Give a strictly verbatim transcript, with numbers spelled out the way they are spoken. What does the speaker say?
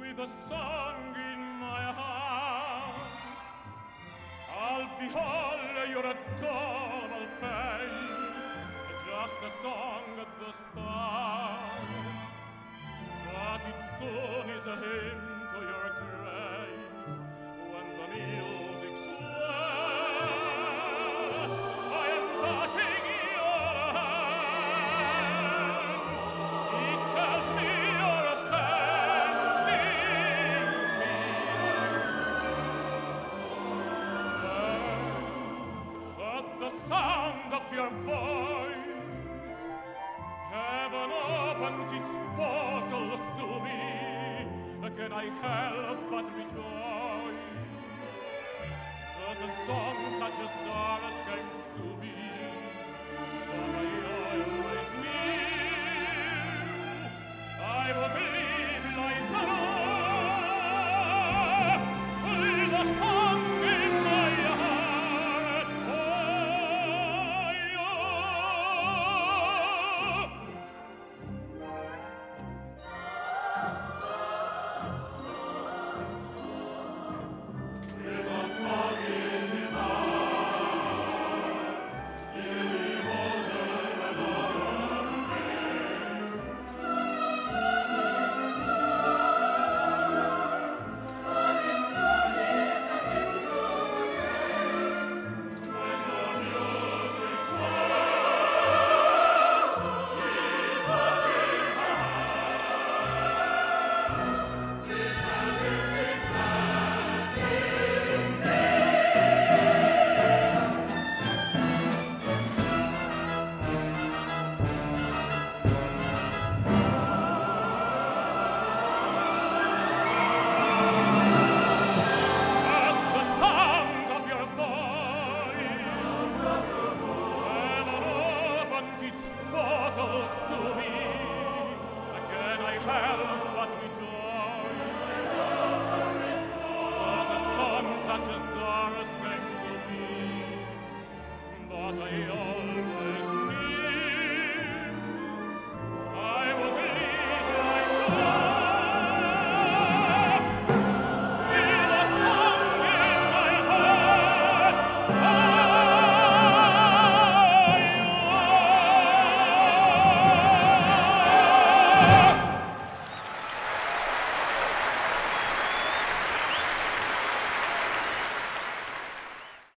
with a song in my heart. I'll behold your adorable face, just a song at the start, but it soon is a hymn to your grace. When the music swells, I am touching your hand. It tells me you're standing near. At the sound of your voice, heaven opens its portals to me. Can I help but rejoice that a song such as ours came to be?